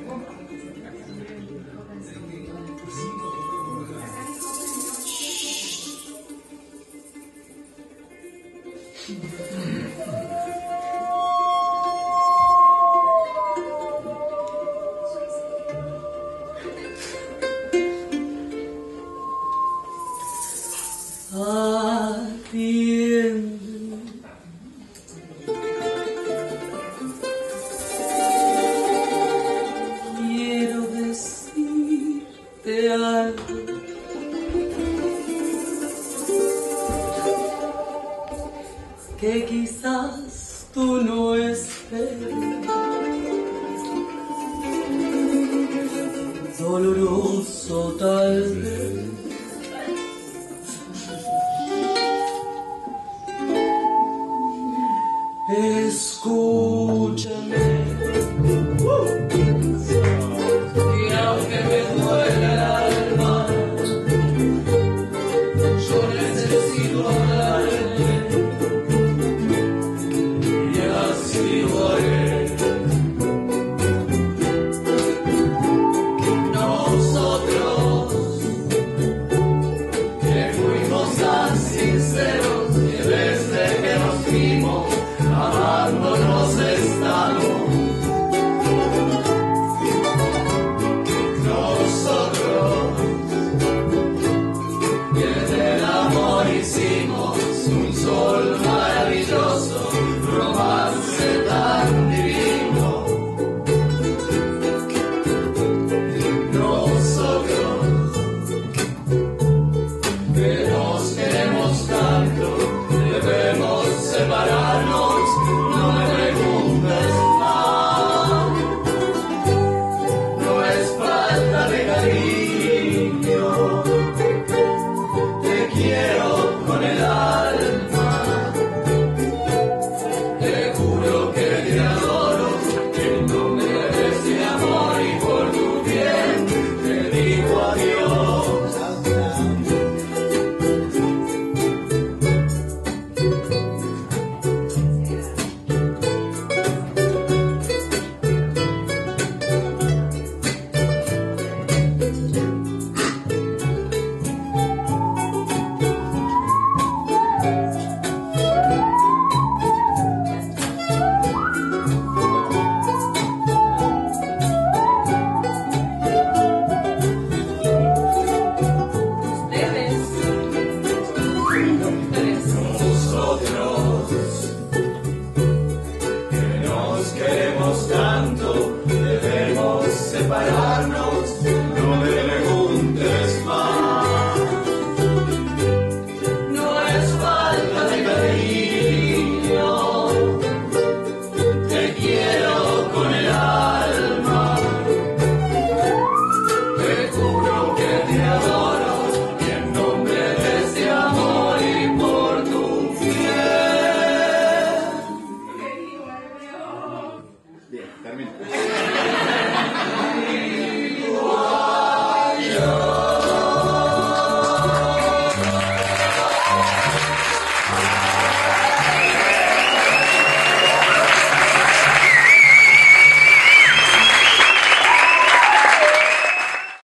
Que quizás tú no esperes, doloroso tal vez. Escúchame, y aunque me duele el alma, yo necesito hablarte. Nosotros, que fuimos tan sinceros, que desde que nos vimos, amándonos estamos. Nosotros, que del amor hicimos un sol maravilloso, romance tan divino. Nosotros, que nos queremos tanto, debemos separarnos.